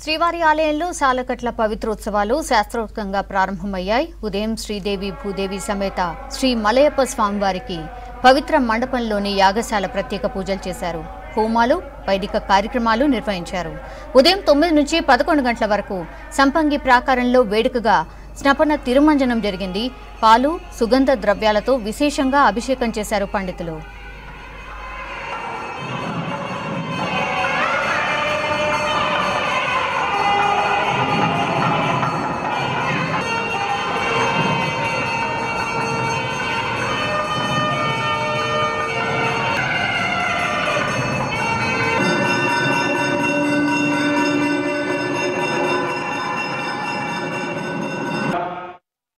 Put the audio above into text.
శ్రీవారి ఆలయంలో సాలకట్ల పవిత్రోత్సవాలు శాస్త్రోక్తంగా ప్రారంభమయ్యాయి. ఉదయం శ్రీదేవి భూదేవి సమేత శ్రీ మలయప్ప స్వామివారికి పవిత్ర మండపంలోని యాగశాల ప్రత్యేక పూజలు చేశారు. హోమాలు, వైదిక కార్యక్రమాలు నిర్వహించారు. ఉదయం 9 నుంచి 11 గంటల వరకు సంపంగి ప్రాకారంలో వేడుకగా స్నపన తిరుమంజనం జరిగింది. పాలు, సుగంధ ద్రవ్యాలతో విశేషంగా అభిషేకం చేశారు పండితులు.